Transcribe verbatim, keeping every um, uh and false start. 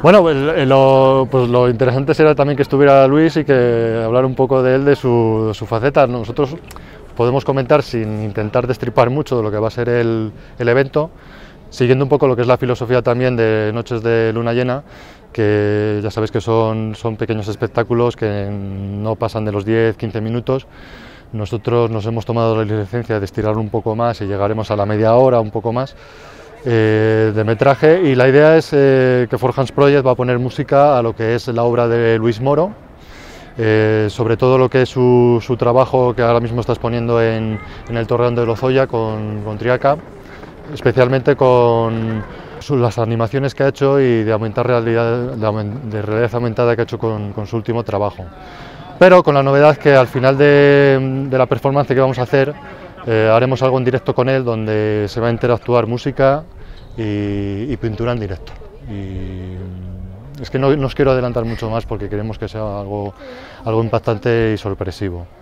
Bueno, el- lo, pues lo interesante será también que estuviera Luis y que hablar un poco de él, de su, de su faceta. Nosotros podemos comentar sin intentar destripar mucho de lo que va a ser el, el evento, siguiendo un poco lo que es la filosofía también de Noches de Luna Llena, que ya sabéis que son, son pequeños espectáculos que no pasan de los diez quince minutos. Nosotros nos hemos tomado la licencia de estirarlo un poco más y llegaremos a la media hora, un poco más, eh, de metraje, y la idea es eh, que Forjans Project va a poner música a lo que es la obra de Luis Moro, eh, sobre todo lo que es su, su trabajo que ahora mismo está exponiendo en, en el Torreón de Lozoya con, con Triaca, especialmente con su, las animaciones que ha hecho y de, aumentar realidad, de, de realidad aumentada que ha hecho con, con su último trabajo. Pero con la novedad que al final de, de la performance que vamos a hacer, eh, haremos algo en directo con él, donde se va a interactuar música y, y pintura en directo. Y es que no, no os quiero adelantar mucho más porque queremos que sea algo, algo impactante y sorpresivo.